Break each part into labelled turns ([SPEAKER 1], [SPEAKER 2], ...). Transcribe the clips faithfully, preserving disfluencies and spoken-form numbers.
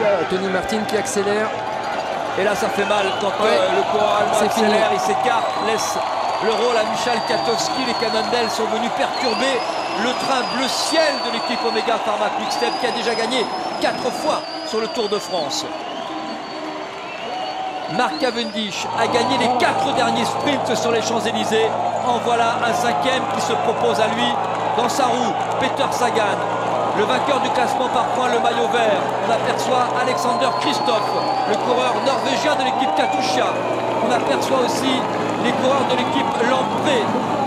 [SPEAKER 1] Tony Martin qui accélère.
[SPEAKER 2] Et là, ça fait mal quand ouais. euh, le coureur allemand accélère, il s'écarte, laisse le rôle à Michal Katowski. Les Cannondale sont venus perturber le train bleu ciel de l'équipe Omega Pharma Quick-Step qui a déjà gagné quatre fois sur le Tour de France. Mark Cavendish a gagné les quatre derniers sprints sur les Champs-Élysées. En voilà un cinquième qui se propose à lui. Dans sa roue, Peter Sagan, le vainqueur du classement par points, le maillot vert. On aperçoit Alexander Kristoff, le coureur norvégien de l'équipe Katusha. On aperçoit aussi les coureurs de l'équipe Lamprey.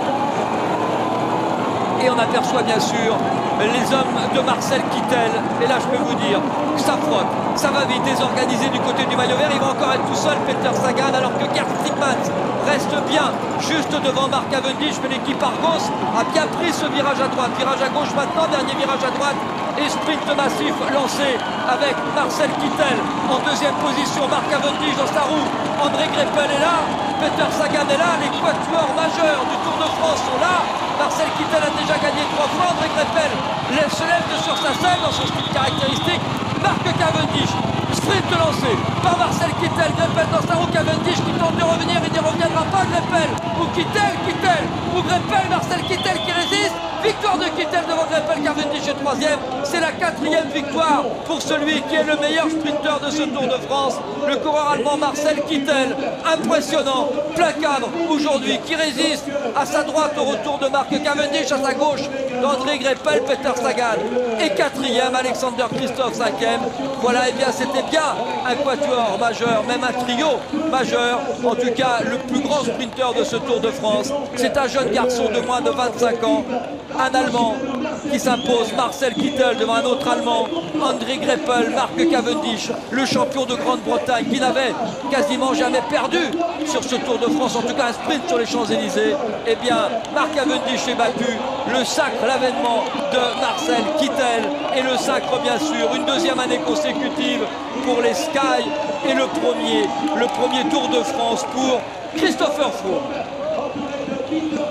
[SPEAKER 2] Et on aperçoit bien sûr les hommes de Marcel Kittel. Et là, je peux vous dire que ça frotte, ça va vite, désorganisé du côté du maillot vert. Il va encore être tout seul, Peter Sagan, alors que Gerd Steegmans reste bien juste devant Mark Cavendish. Mais l'équipe Argos a bien pris ce virage à droite. Virage à gauche maintenant, dernier virage à droite. Et sprint massif lancé avec Marcel Kittel en deuxième position. Mark Cavendish dans sa roue. André Greipel est là. Peter Sagan est là. Les quatuors majeurs du Tour de France sont là. Marcel Kittel a déjà gagné trois fois. André Greipel se lève sur sa selle dans son style caractéristique. Mark Cavendish, sprint lancé par Marcel Kittel. Greipel dans sa roue. Cavendish qui tente de revenir. Il n'y reviendra pas. Greipel ou Kittel, Kittel ou Greipel. Marcel Kittel qui résiste. Victoire de Kittel devant Greipel. Cavendish est troisième. C'est la quatrième victoire pour celui qui est le meilleur sprinter de ce Tour de France. Le coureur allemand Marcel Kittel. Impressionnant. Plein cadre aujourd'hui qui résiste à sa droite au retour de Mark Cavendish, à sa gauche d'André Greipel, Peter Sagan et quatrième, Alexander Kristoff cinquième. Voilà, et bien c'était bien un quatuor majeur, même un trio majeur. En tout cas, le plus grand sprinter de ce Tour de France, c'est un jeune garçon de moins de vingt-cinq ans, un Allemand qui s'impose, Marcel Kittel devant un autre Allemand, André Greipel, Mark Cavendish, le champion de Grande-Bretagne qui n'avait quasiment jamais perdu sur ce Tour de France, en tout cas un sprint sur les Champs-Élysées. Eh bien, Mark Cavendish est battu, le sacre, l'avènement de Marcel Kittel et le sacre bien sûr, une deuxième année consécutive pour les Sky et le premier, le premier Tour de France pour Christopher Froome.